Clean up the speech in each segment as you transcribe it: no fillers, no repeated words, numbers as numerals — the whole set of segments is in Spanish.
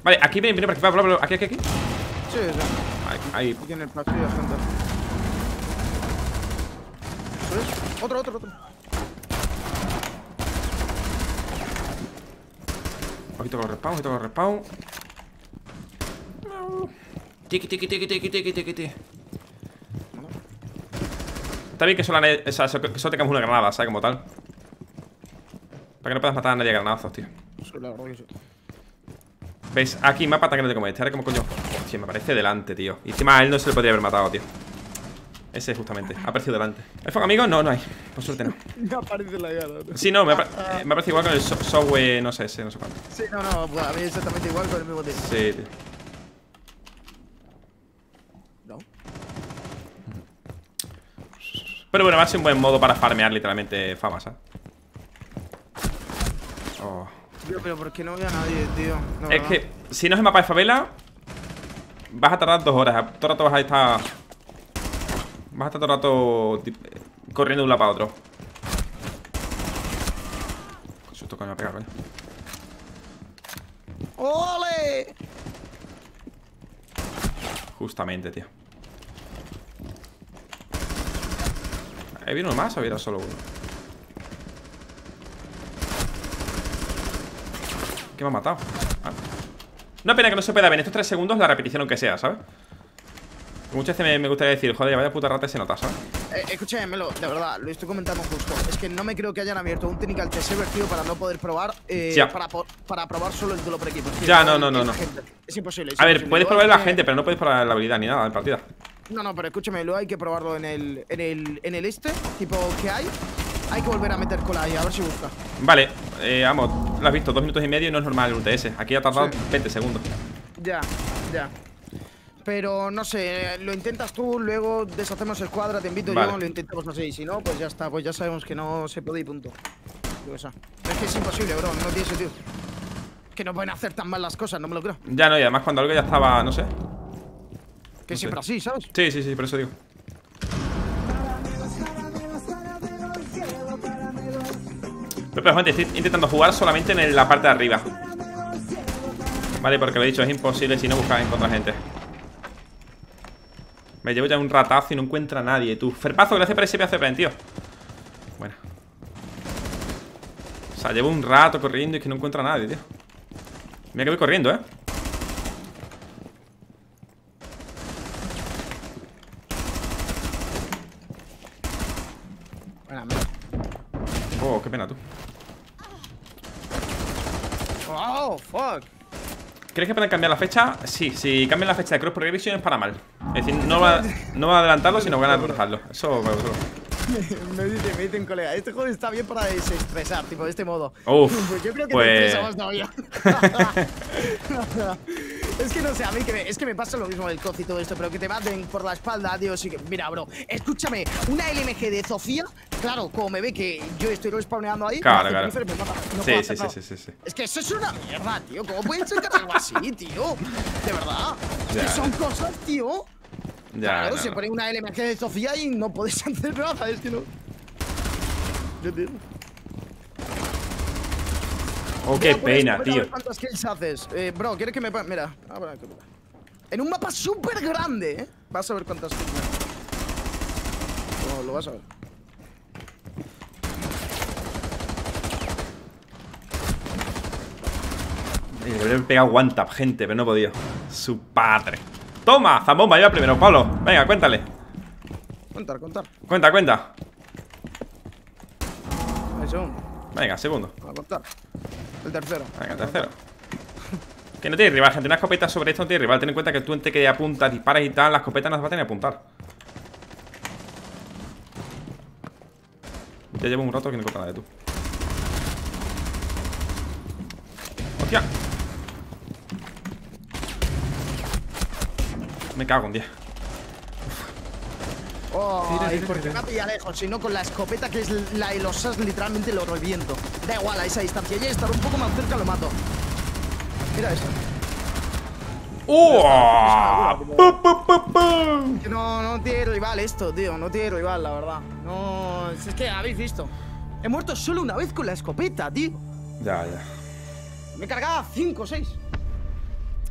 Vale, aquí viene por aquí, aquí. Sí, sí. Ahí. Aquí en el pasillo, gente. ¿Eso es? Otro. Ojito con los respawn. Tiki. Está bien que solo tengamos una granada, ¿sabes? Como tal. Para que no puedas matar a nadie a granazos, tío. Sí, la verdad que sí. ¿Ves? Aquí mapa tan grande como este. Ahora como coño. Hostia, me parece delante, tío. Y encima a él no se le podría haber matado, tío. Ese justamente. Ha aparecido delante. ¿iPhone, amigos? No hay. Por suerte no. Me aparece la cara. Sí, no, me parece igual con el software, no sé cuánto. Sí, no, pues a mí exactamente igual con el mismo tío. Sí, tío. No. Pero bueno, va a ser un buen modo para farmear literalmente famas, ¿sabes? Oh. Tío, pero ¿por qué no veo a nadie, tío? No, Es que si no es el mapa de favela, vas a tardar 2 horas. Todo el rato vas a estar todo el rato corriendo de un lado para otro. Qué susto que me va a pegar, coño. ¡Ole! Justamente, tío. ¿Viene uno más o viene solo uno? ¿Qué me ha matado? Ah. Una pena que no se pueda ver en estos 3 segundos la repetición aunque sea, ¿sabes? Muchas veces me gustaría decir, joder, vaya puta rata y se nota, ¿sabes? Escúchame, Melo, de verdad, lo estoy comentando justo. Es que no me creo que hayan abierto un Technical Test Server, tío, para no poder probar, para probar solo el duelo por equipos. Ya, no. Es imposible. A ver, puedes probar la gente, pero no puedes probar la habilidad ni nada en partida. No, pero escúchame, luego hay que probarlo en el tipo que hay que volver a meter cola ahí, a ver si busca. Vale, vamos, lo has visto, 2 minutos y medio y no es normal el UTS. Aquí ha tardado 20 segundos. Ya. Pero no sé, lo intentas tú, luego deshacemos escuadra, te invito yo, lo intentamos así. Si no, pues ya está, pues ya sabemos que no se puede y punto. Es que es imposible, bro, no tiene sentido. Que no pueden hacer tan mal las cosas, no me lo creo. Ya no, y además cuando algo ya estaba, no sé. Que no siempre así, ¿sabes? Sí, por eso digo. Pero gente, estoy intentando jugar solamente en la parte de arriba. Vale, porque lo he dicho, es imposible si no buscas encontrar gente. Me llevo ya un ratazo y no encuentra a nadie, tú. Ferpazo, gracias por ese pedazo de plan, tío. Bueno. O sea, llevo un rato corriendo y es que no encuentra a nadie, tío. Mira que voy corriendo, ¿eh? Oh, qué pena, tú. Oh, fuck. ¿Crees que pueden cambiar la fecha? Sí, si cambian la fecha de Cross Progression es para mal. Es decir, no va a adelantarlo, sino van a retrasarlo. Eso me gustó. Me dicen, colega, este juego está bien para desestresar, tipo de este modo. Uf, yo creo que te estresamos todavía. Es que no sé, a mí es que me pasa lo mismo el COD y todo esto, pero que te maten por la espalda, tío, sí que… Mira, bro, escúchame, una LMG de Sofía, claro, como me ve que yo estoy respawneando ahí, claro. Me mata, no sí. Es que eso es una mierda, tío, ¿cómo pueden sacar algo así, tío? De verdad, es que son cosas, tío. Claro, se pone una LMG de Sofía y no puedes hacer nada, es que no. Yo entiendo. Oh, qué pena, tío. A ver cuántas kills haces. Bro, ¿quieres que me… Mira, en un mapa súper grande, ¿eh? Vas a ver cuántas kills me… Lo vas a ver. Le hubiera pegado one tap, gente, pero no he podido. Su padre. Toma, Zambomba, lleva primero, Pablo. Venga, cuéntale. Contar. Cuenta. El segundo. Venga, segundo. A contar. El tercero. Venga, tercero. Que no tiene rival, gente. Una escopeta sobre esto no tiene rival. Ten en cuenta que tú te apuntas, disparas y tal. La escopeta no se va a tener que apuntar. Ya llevo un rato que no encuentro nada de tú. ¡Hostia! Me cago en 10. Oh, porque me pilla lejos, sino con la escopeta que es la de los SAS, literalmente lo reviento. Da igual a esa distancia, ya estar un poco más cerca lo mato. Mira esto. Que no tiene rival esto, tío. No tiene rival, la verdad. No, es que habéis visto. He muerto solo una vez con la escopeta, tío. Ya. Me cargaba 5 o 6.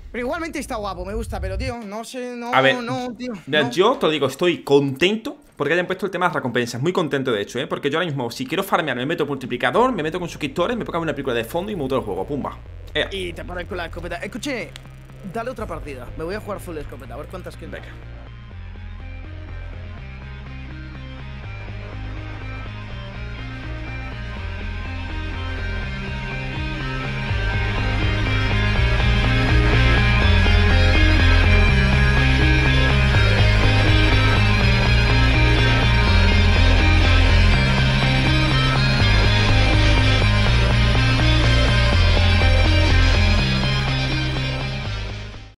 Pero igualmente está guapo, me gusta, pero tío, no sé, no, a ver, no, tío. Mira, no. yo te lo digo, estoy contento porque hayan puesto el tema de las recompensas. Muy contento, de hecho, porque yo ahora mismo, si quiero farmear, me meto multiplicador, me meto con suscriptores, me pongo una película de fondo y me muto el juego, pumba. Y te pones con la escopeta. Escuche, dale otra partida. Me voy a jugar full escopeta, a ver cuántas kills. Venga.